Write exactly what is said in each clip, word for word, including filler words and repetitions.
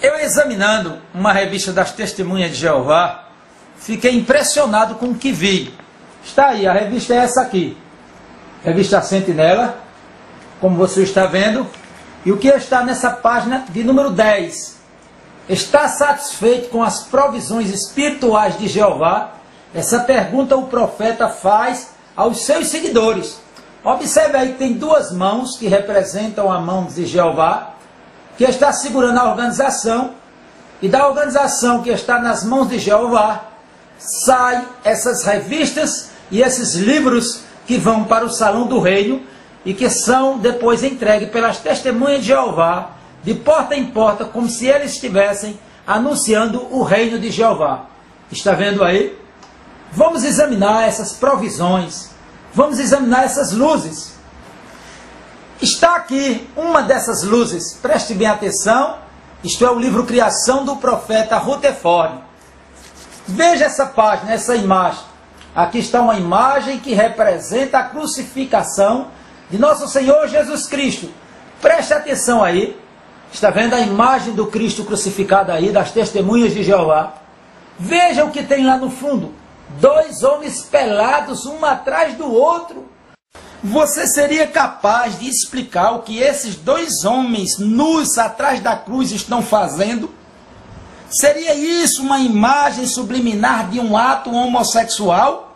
Eu, examinando uma revista das Testemunhas de Jeová, fiquei impressionado com o que vi. Está aí, a revista é essa aqui. Revista Sentinela, como você está vendo. E o que está nessa página de número dez? Está satisfeito com as provisões espirituais de Jeová? Essa pergunta o profeta faz aos seus seguidores. Observe aí que tem duas mãos que representam a mão de Jeová, que está segurando a organização, e da organização que está nas mãos de Jeová, saem essas revistas e esses livros que vão para o Salão do Reino, e que são depois entregues pelas Testemunhas de Jeová, de porta em porta, como se eles estivessem anunciando o reino de Jeová. Está vendo aí? Vamos examinar essas provisões, vamos examinar essas luzes. Está aqui uma dessas luzes, preste bem atenção, isto é o livro Criação do profeta Rutherford. Veja essa página, essa imagem. Aqui está uma imagem que representa a crucificação de nosso Senhor Jesus Cristo. Preste atenção aí. Está vendo a imagem do Cristo crucificado aí, das Testemunhas de Jeová? Veja o que tem lá no fundo. Dois homens pelados, um atrás do outro. Você seria capaz de explicar o que esses dois homens nus atrás da cruz estão fazendo? Seria isso uma imagem subliminar de um ato homossexual?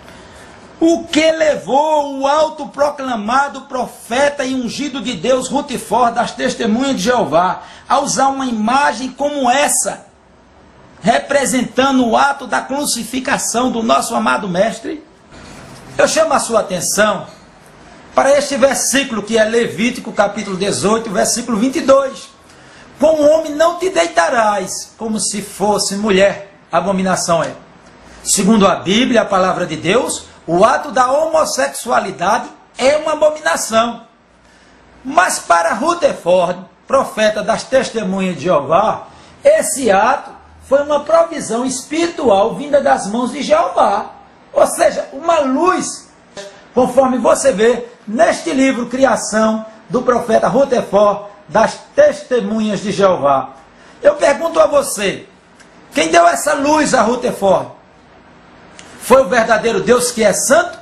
O que levou o autoproclamado profeta e ungido de Deus Rutherford das Testemunhas de Jeová a usar uma imagem como essa, representando o ato da crucificação do nosso amado mestre? Eu chamo a sua atenção para este versículo que é Levítico capítulo dezoito, versículo vinte e dois. Com o homem não te deitarás, como se fosse mulher. Abominação é. Segundo a Bíblia, a palavra de Deus, o ato da homossexualidade é uma abominação. Mas para Rutherford, profeta das Testemunhas de Jeová, esse ato foi uma provisão espiritual vinda das mãos de Jeová. Ou seja, uma luz, conforme você vê neste livro Criação do profeta Rutherford das Testemunhas de Jeová. Eu pergunto a você, quem deu essa luz a Rutherford? Foi o verdadeiro Deus que é santo?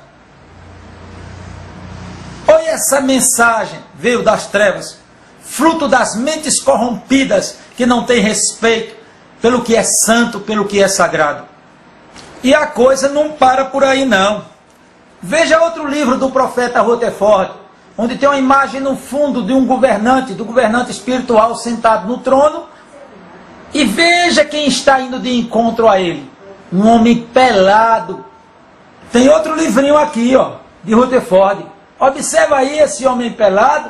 Ou essa mensagem veio das trevas, fruto das mentes corrompidas que não têm respeito pelo que é santo, pelo que é sagrado? E a coisa não para por aí não. Veja outro livro do profeta Rutherford, onde tem uma imagem no fundo de um governante, do governante espiritual sentado no trono, e veja quem está indo de encontro a ele. Um homem pelado. Tem outro livrinho aqui, ó, de Rutherford. Observa aí esse homem pelado.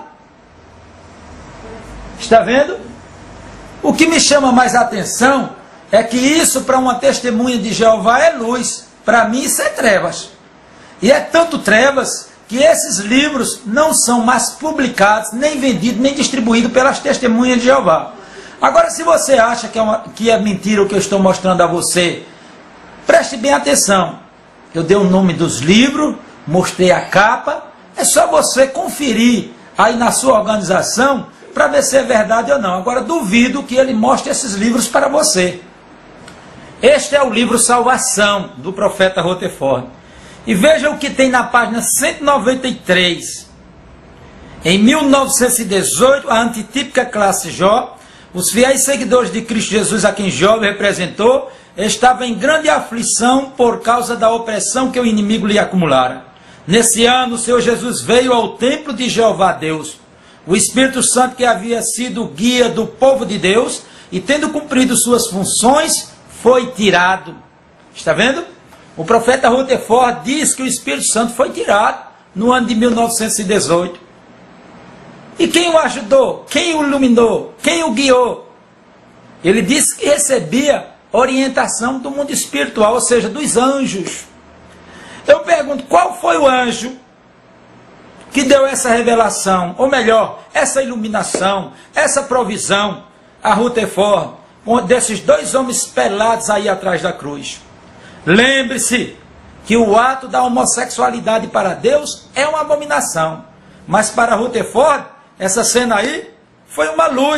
Está vendo? O que me chama mais a atenção é que isso para uma testemunha de Jeová é luz. Para mim isso é trevas. E é tanto trevas que esses livros não são mais publicados, nem vendidos, nem distribuídos pelas Testemunhas de Jeová. Agora, se você acha que é, uma, que é mentira o que eu estou mostrando a você, preste bem atenção. Eu dei o nome dos livros, mostrei a capa. É só você conferir aí na sua organização para ver se é verdade ou não. Agora, duvido que ele mostre esses livros para você. Este é o livro Salvação, do profeta Rutherford. E veja o que tem na página cento e noventa e três. Em mil novecentos e dezoito, a antitípica classe Jó, os fiéis seguidores de Cristo Jesus, a quem Jó representou, estavam em grande aflição por causa da opressão que o inimigo lhe acumulara. Nesse ano, o Senhor Jesus veio ao templo de Jeová Deus. O Espírito Santo, que havia sido guia do povo de Deus, e tendo cumprido suas funções, foi tirado. Está vendo? O profeta Rutherford diz que o Espírito Santo foi tirado no ano de mil novecentos e dezoito. E quem o ajudou? Quem o iluminou? Quem o guiou? Ele disse que recebia orientação do mundo espiritual, ou seja, dos anjos. Eu pergunto, qual foi o anjo que deu essa revelação, ou melhor, essa iluminação, essa provisão a Rutherford, desses dois homens pelados aí atrás da cruz? Lembre-se que o ato da homossexualidade para Deus é uma abominação, mas para Rutherford, essa cena aí foi uma luz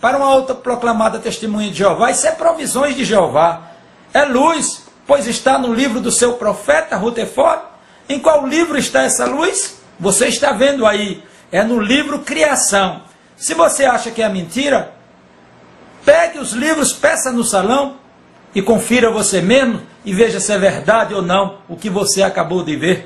para uma outra proclamada testemunha de Jeová. Isso é provisões de Jeová. É luz, pois está no livro do seu profeta Rutherford. Em qual livro está essa luz? Você está vendo aí. É no livro Criação. Se você acha que é mentira, pegue os livros, peça no salão e confira você mesmo e veja se é verdade ou não o que você acabou de ver.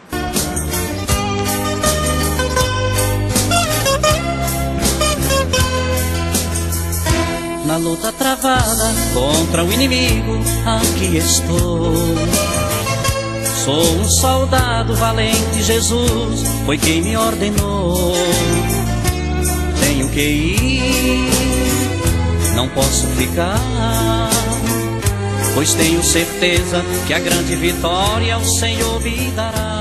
Na luta travada contra o inimigo, aqui estou. Sou um soldado valente, Jesus foi quem me ordenou. Tenho que ir, não posso ficar, pois tenho certeza que a grande vitória o Senhor me dará.